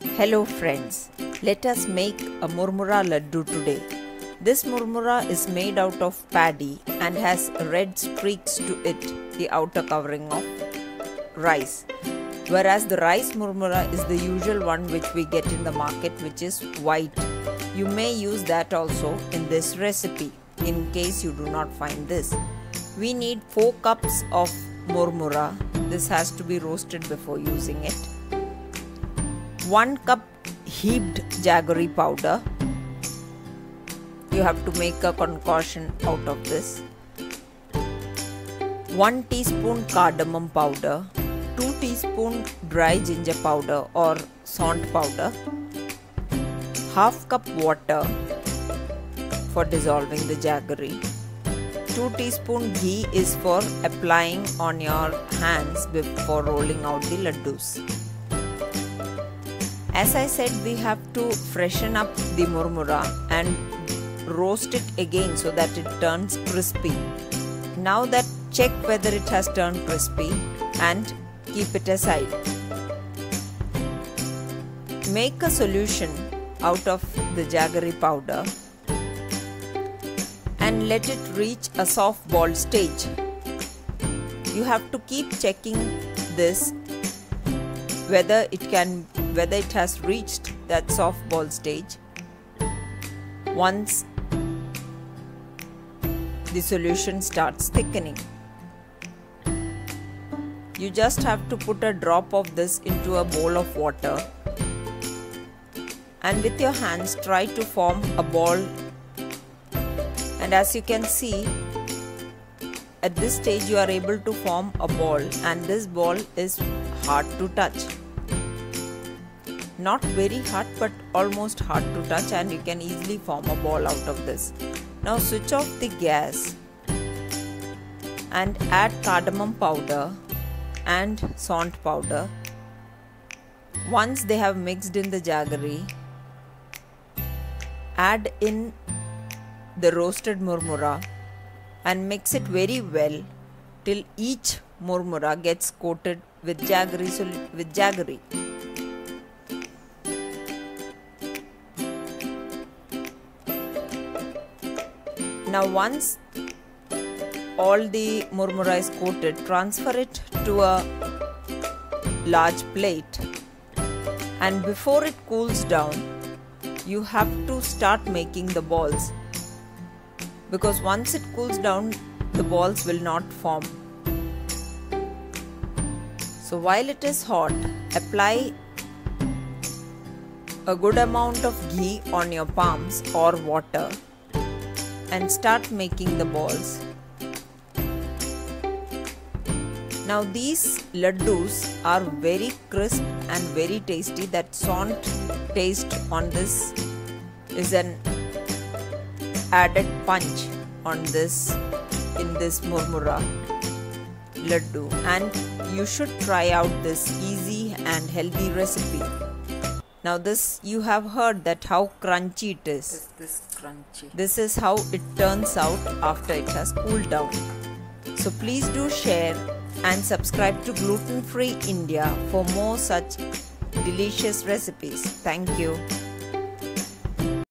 Hello friends, let us make a murmura laddu today. This murmura is made out of paddy and has red streaks to it, the outer covering of rice. Whereas the rice murmura is the usual one which we get in the market, which is white. You may use that also in this recipe in case you do not find this. We need 4 cups of murmura. This has to be roasted before using it. 1 cup heaped jaggery powder. You have to make a concoction out of this. 1 teaspoon cardamom powder, 2 teaspoon dry ginger powder or sant powder, half cup water for dissolving the jaggery. 2 teaspoon ghee is for applying on your hands before rolling out the laddus. As I said, we have to freshen up the murmura and roast it again so that it turns crispy. Now that check whether it has turned crispy and keep it aside. Make a solution out of the jaggery powder and let it reach a soft ball stage. You have to keep checking this whether it has reached that soft ball stage. Once the solution starts thickening, you just have to put a drop of this into a bowl of water and with your hands try to form a ball. And as you can see, at this stage you are able to form a ball, and this ball is hard to touch. Not very hard, but almost hard to touch, and you can easily form a ball out of this. Now switch off the gas and add cardamom powder and sant powder. Once they have mixed in the jaggery, add in the roasted murmura and mix it very well till each murmura gets coated with jaggery. Now once all the murmura is coated, transfer it to a large plate, and before it cools down you have to start making the balls, because once it cools down the balls will not form. So while it is hot, apply a good amount of ghee on your palms or water and start making the balls. Now these laddus are very crisp and very tasty. That sant taste on this is an added punch on this in this murmura laddu, and you should try out this easy and healthy recipe. Now this, you have heard that how crunchy it is. This is how it turns out after it has cooled down. So please do share and subscribe to Gluten Free India for more such delicious recipes. Thank you.